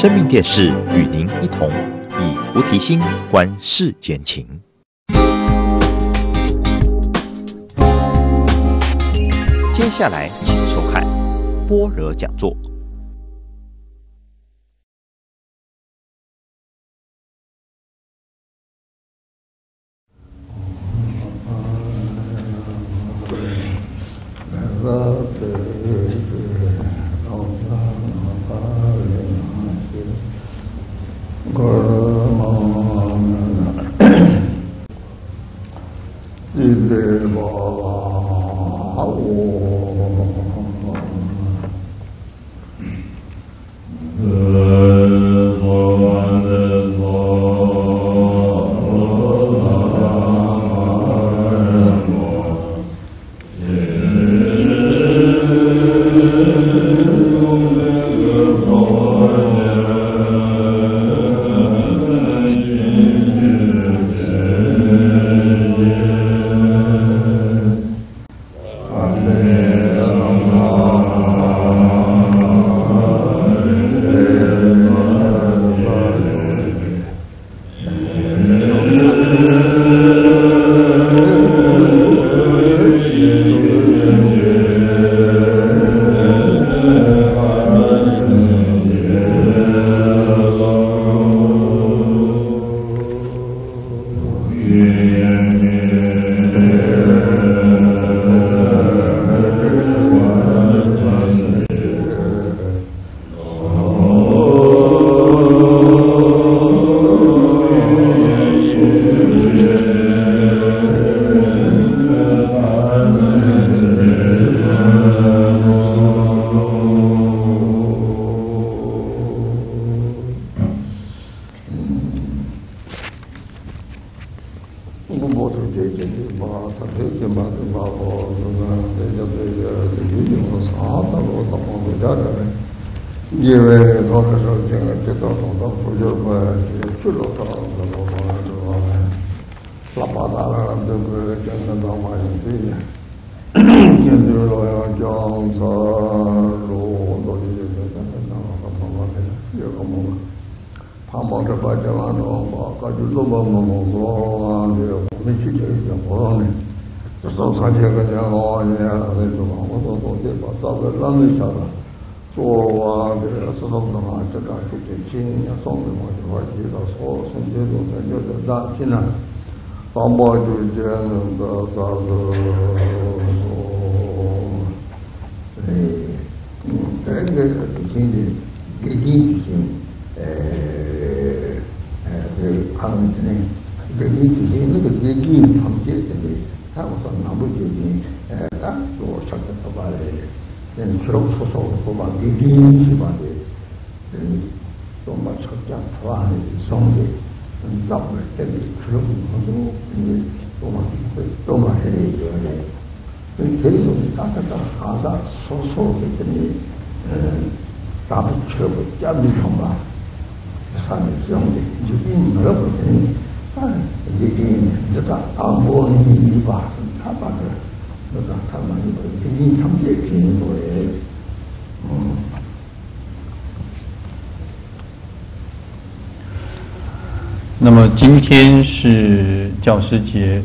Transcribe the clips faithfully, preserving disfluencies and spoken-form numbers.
生命电视与您一同以菩提心观世间情。接下来请收看般若讲座。 那么今天是教师节，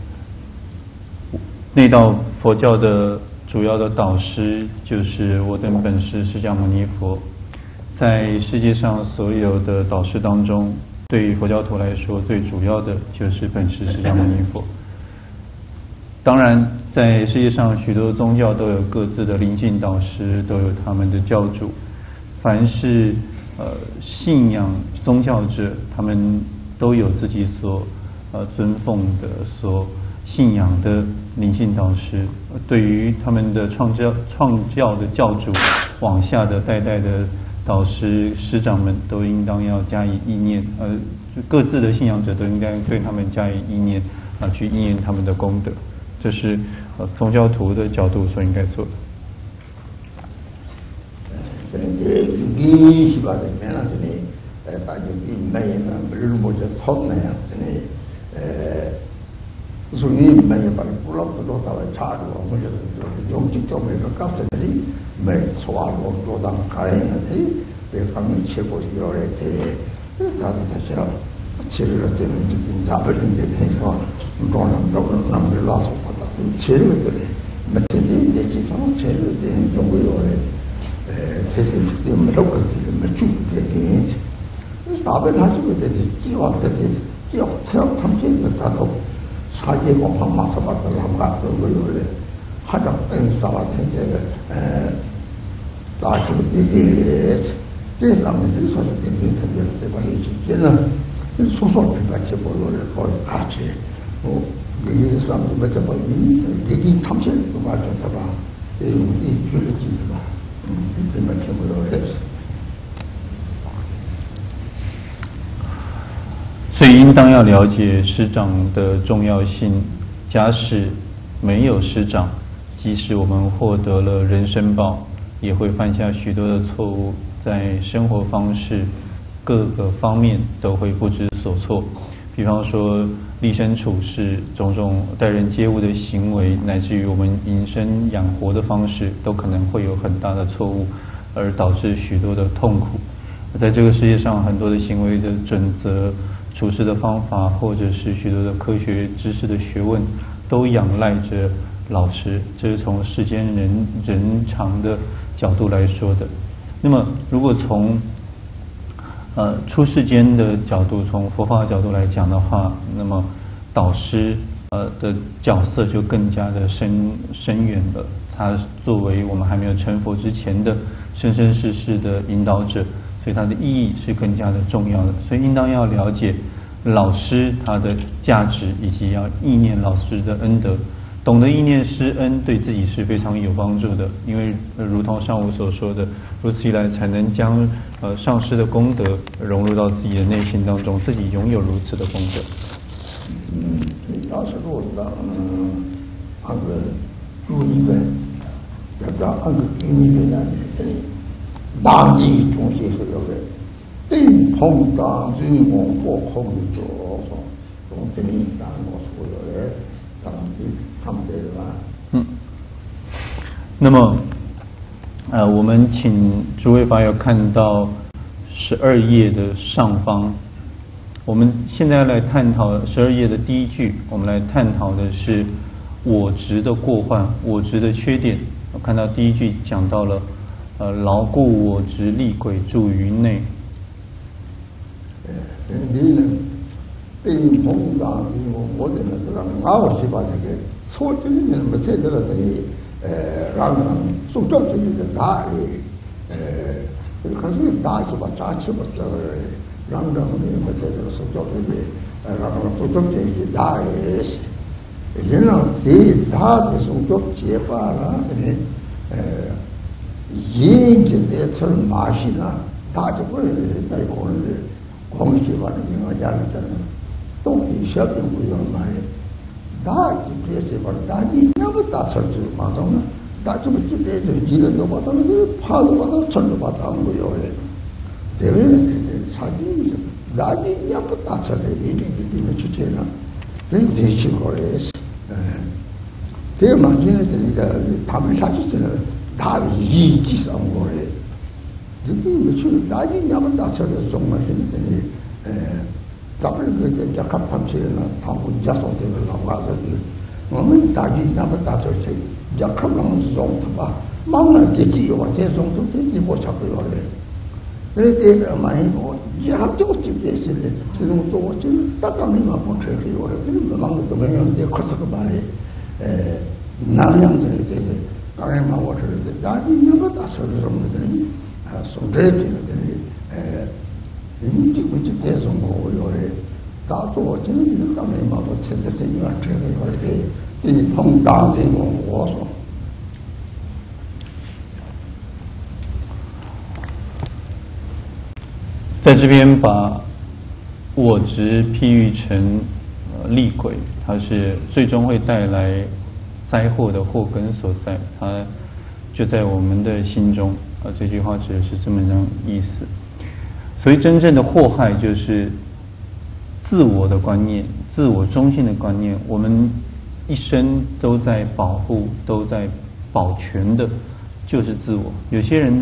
内道佛教的主要的导师就是我等本师释迦牟尼佛。在世界上所有的导师当中，对于佛教徒来说，最主要的就是本师释迦牟尼佛。当然，在世界上许多宗教都有各自的灵性导师，都有他们的教主。凡是呃信仰宗教者，他们都有自己所呃尊奉的、所信仰的灵性导师。对于他们的创教创教的教主，往下的代代的导师师长们，都应当要加以意念。呃，各自的信仰者都应该对他们加以意念，啊、呃，去意念他们的功德。这是呃宗教徒的角度所应该做的。 이 시바데 메나스니 사지 이 메나 브르모제 톤나야 스니 에 수이 메야 바리 불럽도 사와 차도 뭐저 용직 좀 해서 값들이 메 소화로 조당 가행한테 北方人切过去要来这，他是他想切了这种就跟咱们人家听说，中人都那么拉手把它切了的嘞，没这这这地方切了的中国要来，呃，这些这没那个事，没注意的人家，大部分他这个的计划的的计划，只要他们这个他说。사계공항马上把它拉满，如果有人还能等啥了？这个呃，大球的这上面就说是等于特别对吧？有些这呢，这说说平白结果有人搞大钱，我给你上面没怎么你给你他们现在都把这他吧，这用地区的记是吧？嗯，平白结果有人。 所以应当要了解师长的重要性。假使没有师长，即使我们获得了人身报，也会犯下许多的错误，在生活方式各个方面都会不知所措。比方说立身处世、种种待人接物的行为，乃至于我们营生养活的方式，都可能会有很大的错误，而导致许多的痛苦。在这个世界上，很多的行为的准则、处事的方法，或者是许多的科学知识的学问，都仰赖着老师。这是从世间人人常的角度来说的。那么，如果从呃出世间的角度，从佛法的角度来讲的话，那么导师呃的角色就更加的深深远了。他作为我们还没有成佛之前的生生世世的引导者。所以它的意义是更加的重要的，所以应当要了解老师他的价值，以及要意念老师的恩德。懂得意念师恩，对自己是非常有帮助的，因为如同上午所说的，如此一来才能将呃上师的功德融入到自己的内心当中，自己拥有如此的功德。 嗯，当时我的嗯，那个注意的，要不然那个注意的呢，这里。大地中心是有的，定空当人我过空的做说，从这里当我所有的当地他们的吧。 嗯。那么，呃，我们请诸位法友看到十二页的上方。我们现在要来探讨十二页的第一句，我们来探讨的是我执的过患，我执的缺点。我看到第一句讲到了。呃，牢固我执，厉鬼住于内。 呃，你呢？对碰到我我的那这个我是把这个错的人们在这个等于呃让人受教育的大的呃，这个还是大是把扎起把这个让人们在这个受教育的呃让人受教育的大的是，人让这大的受教结巴了这里呃。人家在村马戏呢，大家过来在可能是广西吧，那个家里的东北小兵不要买，大就这些吧，大你那么大村子马上呢，大这么几百人，几人都把他们这跑都把他村都把他们不要了，这个呢，这这差距是，大你那么大村子，一定一定去这样，这这情况也是，嗯，这个嘛，现在这里的他们啥就是呢？他的一级生活的，这个没去，大家那么大车的中嘛，现在呢，呃，咱们这个要看他们这个，他们家上这个老话说的，我们大家那么大车去，要看他们送他吧，忙了自己往这送送，这你我差不多的，因为这个嘛，我一下就就这些的，这种做我就是大家没嘛不车给我的，这个忙的都没有，这可是个嘛的，呃，南阳这个这个。当然嘛，我是大家那么大车子什么的呢？啊，送这个的呢，呃，人家们就这种我有的，大多真的当然嘛，我现在这样这个有的，你碰大这个我说， 在这边把我执譬喻成呃厉鬼，它是最终会带来。灾祸的祸根所在，它就在我们的心中啊。这句话指的是这么样意思。所以真正的祸害就是自我的观念、自我中心的观念。我们一生都在保护、都在保全的，就是自我。有些人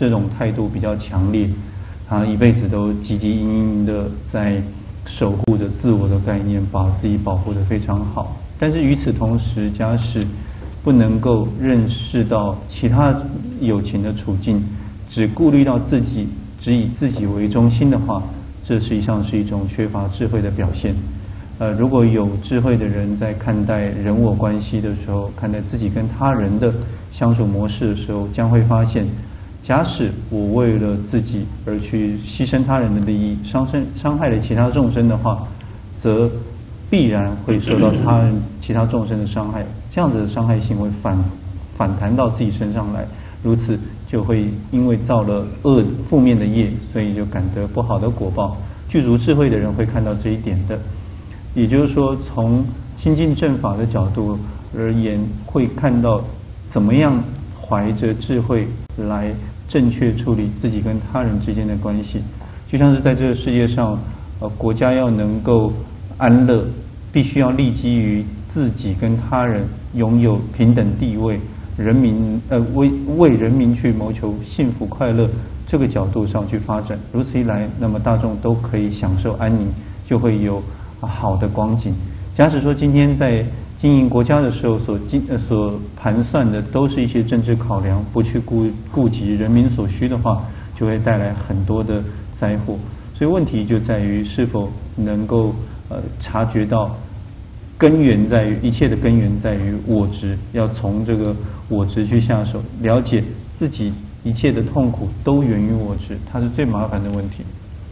这种态度比较强烈，他一辈子都汲汲营营的在守护着自我的概念，把自己保护得非常好。但是与此同时，假使不能够认识到其他有情的处境，只顾虑到自己，只以自己为中心的话，这实际上是一种缺乏智慧的表现。呃，如果有智慧的人在看待人我关系的时候，看待自己跟他人的相处模式的时候，将会发现，假使我为了自己而去牺牲他人的利益，伤身伤害了其他众生的话，则必然会受到他人其他众生的伤害，这样子的伤害性会反反弹到自己身上来，如此就会因为造了恶负面的业，所以就感得不好的果报。具足智慧的人会看到这一点的。也就是说，从亲近正法的角度而言，会看到怎么样怀着智慧来正确处理自己跟他人之间的关系。就像是在这个世界上，呃，国家要能够安乐，必须要立基于自己跟他人拥有平等地位，人民呃为为人民去谋求幸福快乐这个角度上去发展。如此一来，那么大众都可以享受安宁，就会有好的光景。假使说今天在经营国家的时候所经呃所盘算的都是一些政治考量，不去顾顾及人民所需的话，就会带来很多的灾祸。所以问题就在于是否能够呃察觉到根源在于一切的根源在于我执，要从这个我执去下手，了解自己一切的痛苦都源于我执，它是最麻烦的问题。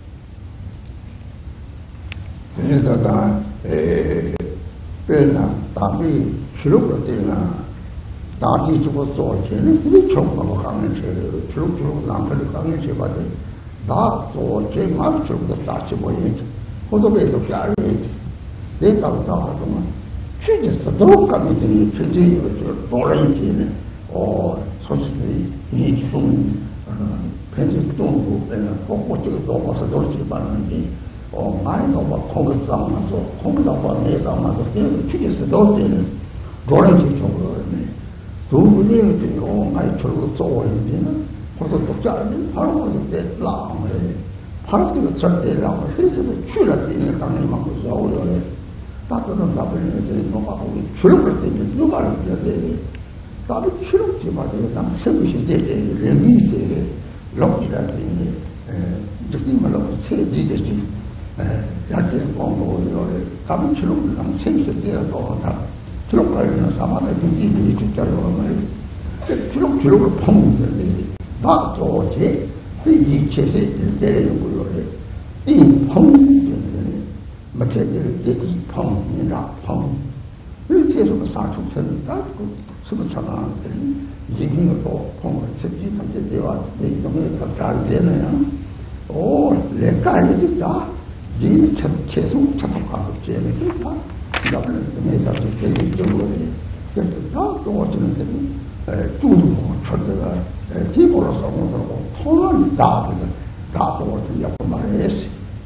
그래서가 빼나 답이 주룩으로 되나 답이 죽었어 쟤는 그게 정보가 강한 죄를 주룩주룩 남편을 강한 죄 받은 나또 제만 주룩도 다시 보이지 호도배도 알아야지 내가 나가서만 취재서 도까지 되니 취재를 돌아야지는 어 소식이 이좀 편집 동부 내가 꼭꼭 넘어서 돌지 말는지 어, 많이 너무 콩을 싸움하면서, 콩을 싸움하면서, 내 싸움하면서, 튀겨서 넣을 때는, 노란색 쪽으로, 두 분이, 어, 많이 들고 쏘고 있는데는, 그래서 독자는 바로 그때 라움을 해. 바로 그때 절대 라움을 그래서 출할 때는 당연히 막 싸우려 해. 따뜻한 답을 해서, 너가 거기 출할 때는 누가 알아야 돼. 답이 출할지 맞아요. 난 세부시 되게, 레미 되게, 럭지라 되게, 느낌을 너무 세지듯이. 얇게 공부를 가면 주룩랑 생식되어도 다 주룩하려는 사마다 분기분이 죽자고 말이야. 주룩주룩을 펑는데 나도 제 이체세 때리는 걸로 해. 이 펑는 마찬가지로 이 펑이나 펑. 이렇게서 사축선을 닦고 스무 상황들이 이기는거 펑을 sep지 탐제 대화 내 이동에 잘 되느냐. 오, 내가 알려줬다. 이 계속 자석하고 있잖아요. 그러니까 나는 매사 되게 적으로 그래서 다 도와주는 데는 뚜두고 철대가 뒤보러서 오더라고 통화를 다 하거든. 다 도와주려고 말했어.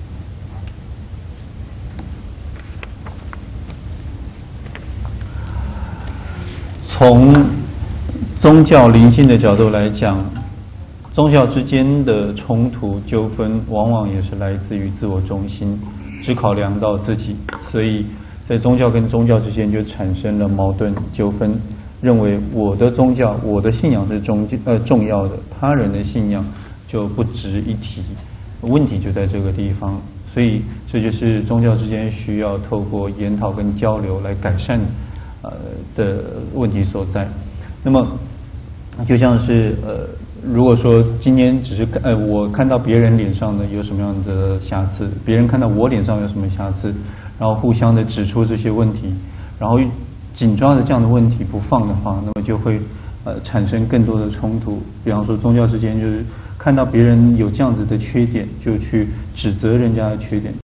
從宗教靈性的角度來講，宗教之間的衝突糾紛，往往也是來自於自我中心，只考量到自己，所以在宗教跟宗教之間就產生了矛盾糾紛，認為我的宗教、我的信仰是重呃重要的，他人的信仰就不值一提。問題就在這個地方，所以這就是宗教之間需要透過研討跟交流來改善呃的問題所在。那麼就像是呃。如果說今天只是呃我看到別人臉上的有什麼樣的瑕疵，別人看到我臉上有什麼瑕疵，然後互相的指出這些問題，然後緊抓着這樣的問題不放的話，那麼就會呃產生更多的衝突。比方說宗教之間就是看到別人有這樣子的缺點，就去指責人家的缺點。